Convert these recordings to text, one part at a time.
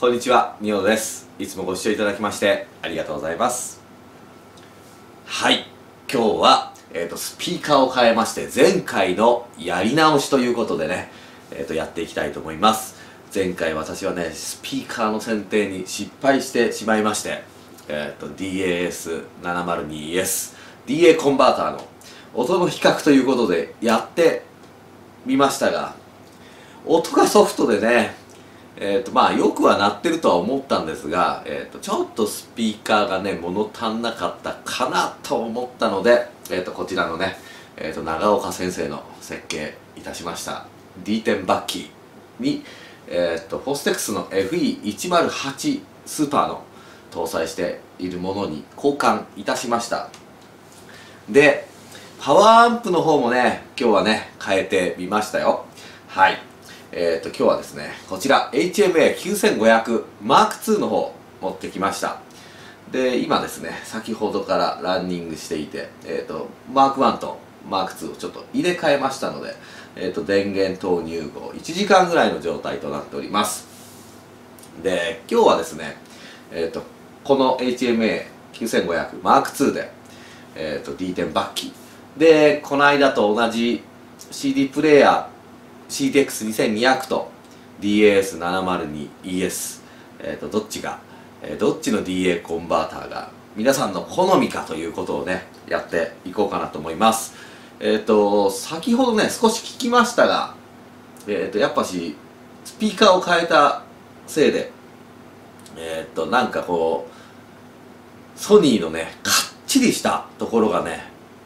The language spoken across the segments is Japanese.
こんにちは、みおです。いつもご視聴いただきましてありがとうございます。はい、今日は、スピーカーを変えまして前回のやり直しということでね、やっていきたいと思います。前回私はね、スピーカーの選定に失敗してしまいまして、DAS702ES DA コンバーターの音の比較ということでやってみましたが、音がソフトでね、まあよくはなってるとは思ったんですが、ちょっとスピーカーがね物足んなかったかなと思ったので、こちらのね、長岡先生の設計いたしました D10 バッキーに、フォステックスの FE108 スーパーの搭載しているものに交換いたしました。でパワーアンプの方もね今日はね変えてみましたよ。はい、今日はですねこちら HMA9500 M2 の方持ってきました。で今ですね先ほどからランニングしていて、M1 と M2 をちょっと入れ替えましたので、電源投入後1時間ぐらいの状態となっております。で今日はですね、この HMA9500 M2 で、D10 バッキーでこの間と同じ CD プレイヤーCTX2200 と DAS702ES、どっちの DA コンバーターが皆さんの好みかということをねやっていこうかなと思います。先ほどね少し聞きましたが、やっぱしスピーカーを変えたせいでなんかこうソニーのねかっちりしたところがね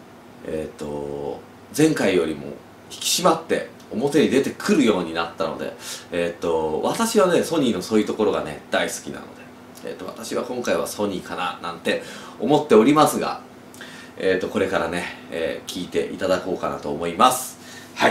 前回よりも引き締まって表に出てくるようになったので、私はねソニーのそういうところがね大好きなので、私は今回はソニーかななんて思っておりますが、これからね、聞いていただこうかなと思います。はい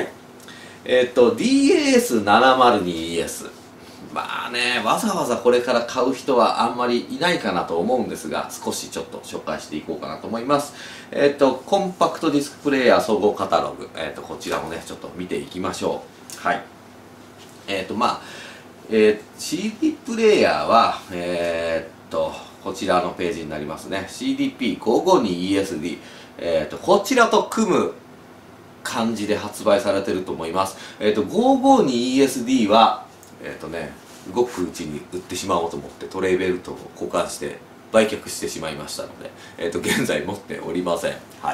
、DAS702ES、まあねわざわざこれから買う人はあんまりいないかなと思うんですが、少しちょっと紹介していこうかなと思います。コンパクトディスクプレイヤー総合カタログ、こちらもねちょっと見ていきましょう。はい、まあ、CD プレイヤーはこちらのページになりますね。 CDP552ESD、こちらと組む感じで発売されてると思います。552ESD は動くうちに売ってしまおうと思ってトレイベルトを交換して売却してしまいましたので、現在持っておりません。はい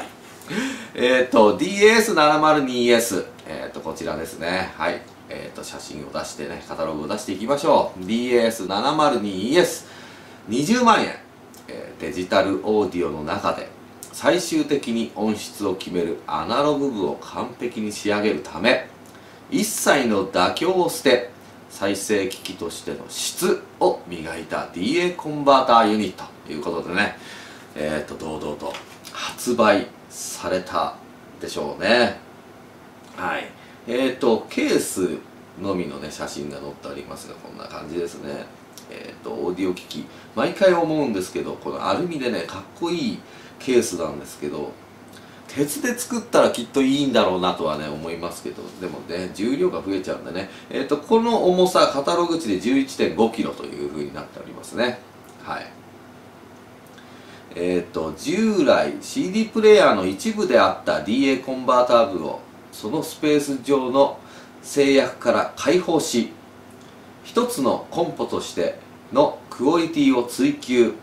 、DS702ES、こちらですね。はい、写真を出してねカタログを出していきましょう。 DS702ES 20万円、デジタルオーディオの中で最終的に音質を決めるアナログ部を完璧に仕上げるため一切の妥協を捨て再生機器としての質を磨いた DA コンバーターユニットということでね、堂々と発売されたでしょうね。はい、ケースのみのね写真が載っておりますがこんな感じですね。オーディオ機器毎回思うんですけど、このアルミでねかっこいいケースなんですけど、鉄で作ったらきっといいんだろうなとはね思いますけど、でもね重量が増えちゃうんでね、この重さカタログ値で 11.5kg という風になっておりますね。はい、従来 CD プレイヤーの一部であった DA コンバーター部をそのスペース上の制約から解放し、一つのコンポとしてのクオリティを追求、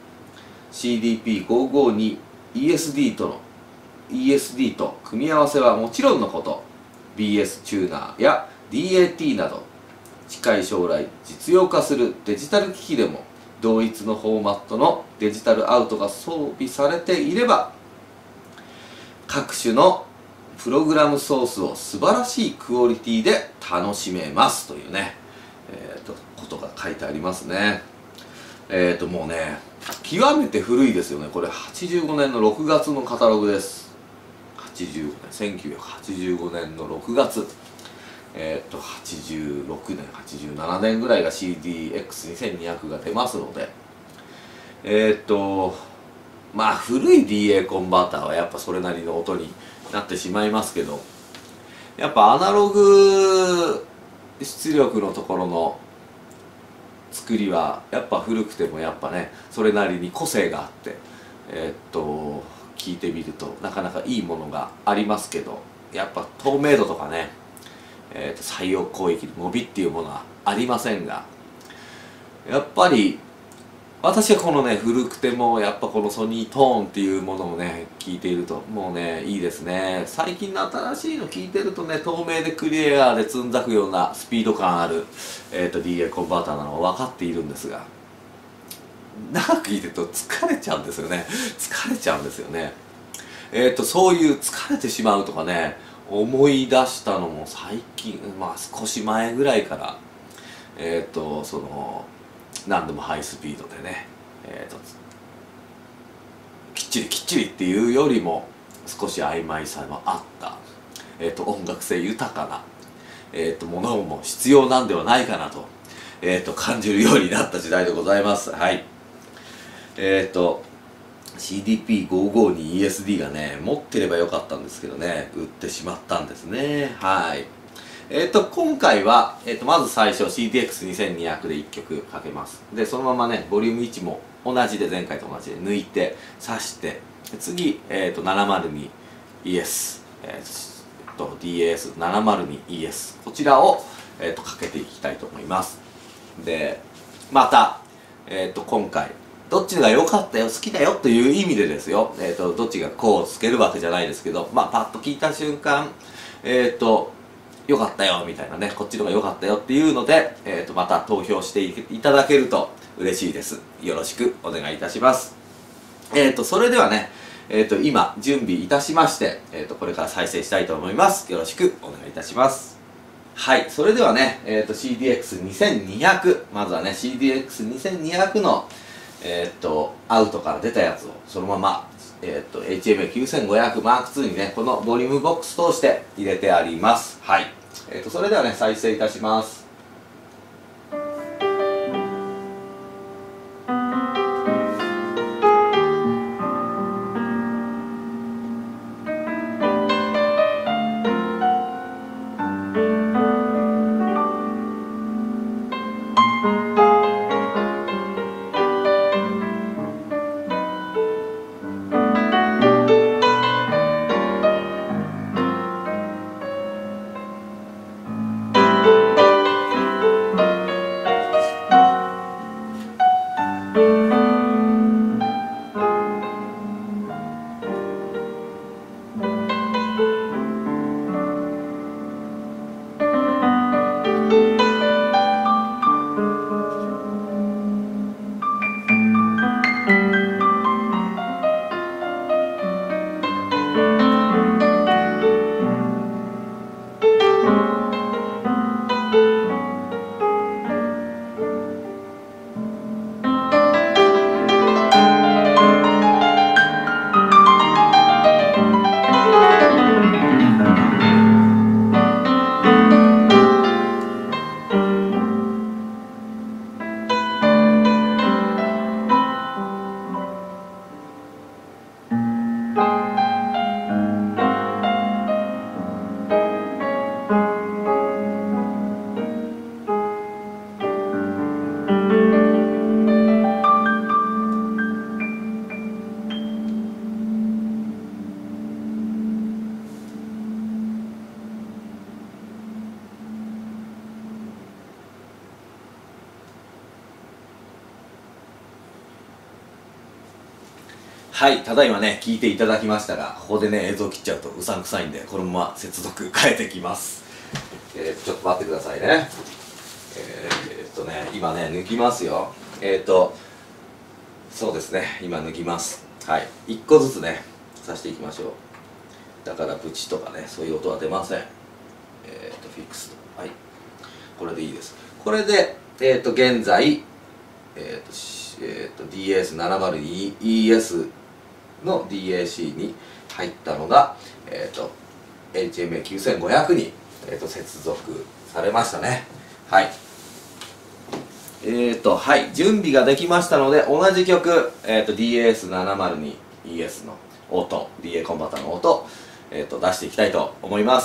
CDP552ESD と組み合わせはもちろんのこと BS チューナーや DAT など近い将来実用化するデジタル機器でも同一のフォーマットのデジタルアウトが装備されていれば各種のプログラムソースを素晴らしいクオリティで楽しめますというね、ことが書いてありますね。もうね極めて古いですよね。これ85年の6月のカタログです。1985年の6月、86年87年ぐらいが CDX2200 が出ますので、まあ古い DA コンバーターはやっぱそれなりの音になってしまいますけど、やっぱアナログ出力のところの作りはやっぱ古くてもやっぱねそれなりに個性があって聞いてみるとなかなかいいものがありますけど、やっぱ透明度とかね、採用攻撃の伸びっていうものはありませんが、やっぱり私はこのね古くてもやっぱこのソニートーンっていうものをね聞いているともうねいいですね。最近の新しいの聞いてるとね、透明でクリアでつんざくようなスピード感ある、DA コンバーターなのは分かっているんですが、長く聞いてると疲れちゃうんですよね。疲れちゃうんですよね。そういう疲れてしまうとかね思い出したのも最近、まあ少し前ぐらいからその何でもハイスピードでね、きっちりきっちりっていうよりも少し曖昧さもあった、音楽性豊かな、ものも必要なんではないかなと、感じるようになった時代でございます。はい。CDP552ESD がね持ってればよかったんですけどね、売ってしまったんですね。はい。今回は、まず最初 CTX2200 で1曲かけます。で、そのままね、ボリューム1も同じで、前回と同じで抜いて、挿して、次、702ES、DS702ES、こちらを、かけていきたいと思います。で、また、今回、どっちが良かったよ、好きだよという意味でですよ、どっちがこうつけるわけじゃないですけど、まあ、パッと聞いた瞬間、良かったよみたいなね、こっちの方が良かったよっていうので、また投票していただけると嬉しいです。よろしくお願いいたします。それではね、今準備いたしまして、これから再生したいと思います。よろしくお願いいたします。はい、それではね、CDX2200、まずはね、CDX2200 の、アウトから出たやつをそのまま、HMA9500M2 にね、このボリュームボックス通して入れてあります。はい。それではね、再生いたします。はい、ただいまね、聞いていただきましたが、ここでね、映像切っちゃうとうさんくさいんで、このまま接続変えてきます。ちょっと待ってくださいね。今ね、抜きますよ。そうですね、今抜きます。はい、1個ずつね、さしていきましょう。だから、ブチとかね、そういう音は出ません。フィックスと。はい。これでいいです。これで、現在、DS702ES の DAC に入ったのが、HMA9500 に、接続されましたね。はい。はい、準備ができましたので、同じ曲、DS702ES の音、DA コンバータの音、出していきたいと思います。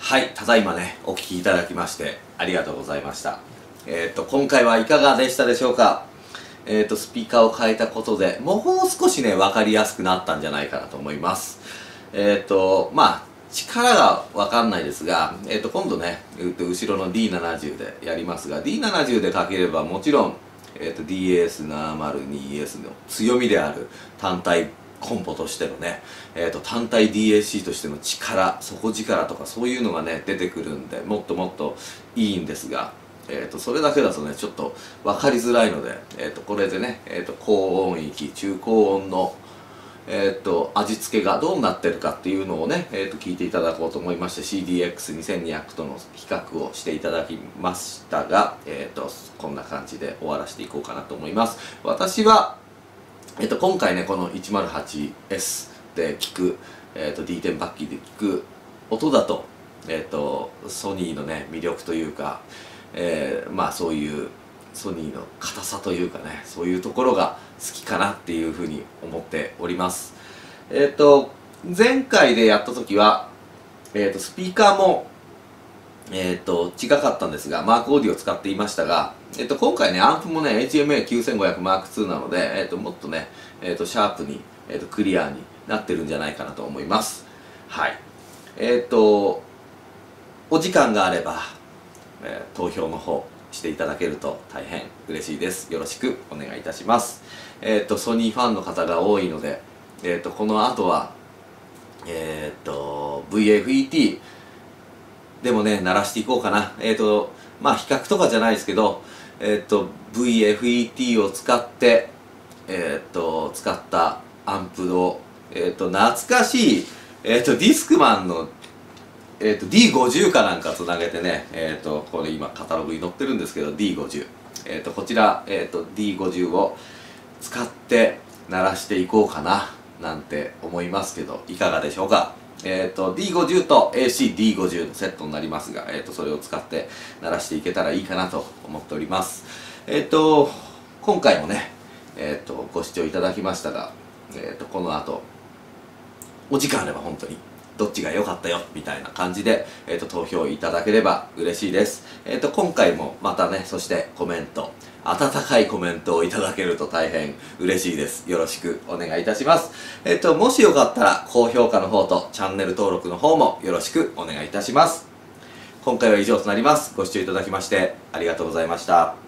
はい、ただいまね、お聞きいただきましてありがとうございました。今回はいかがでしたでしょうか。スピーカーを変えたことでもう少しね、わかりやすくなったんじゃないかなと思います。まあ、力がわかんないですが、今度ね、後ろの D70 でやりますが、D70 でかければもちろん、DS702S の強みである単体コンポとしてのね、単体 DAC としての力、底力とかそういうのがね、出てくるんで、もっともっといいんですが、それだけだとね、ちょっと分かりづらいので、これでね、高音域、中高音の、味付けがどうなってるかっていうのをね、聞いていただこうと思いまして、CDX2200 との比較をしていただきましたが、こんな感じで終わらせていこうかなと思います。私は、今回ね、この 108S で聞く、D10 バッキーで聞く音だと、ソニーのね、魅力というか、まあそういうソニーの硬さというかね、そういうところが好きかなっていうふうに思っております。前回でやった時は、スピーカーも違かったんですが、マークオーディオを使っていましたが、今回ね、アンプもね、HMA9500 M2 なので、もっとね、シャープに、クリアになってるんじゃないかなと思います。はい。お時間があれば、投票の方していただけると大変嬉しいです。よろしくお願いいたします。ソニーファンの方が多いので、この後は、VFET でもね、鳴らしていこうかな。まあ、比較とかじゃないですけど、VFET を使って、使ったアンプを、懐かしい、ディスクマンの、D50 かなんかつなげてね、これ今カタログに載ってるんですけど、D50。こちら、D50 を使って鳴らしていこうかな、なんて思いますけど、いかがでしょうか。D50 と AC-D50 のセットになりますが、それを使って鳴らしていけたらいいかなと思っております。今回もね、ご視聴いただきましたが、この後、お時間あれば本当に、どっちが良かったよ、みたいな感じで、投票いただければ嬉しいです。今回もまたね、そしてコメント、温かいコメントをいただけると大変嬉しいです。よろしくお願いいたします。もしよかったら、高評価の方とチャンネル登録の方もよろしくお願いいたします。今回は以上となります。ご視聴いただきましてありがとうございました。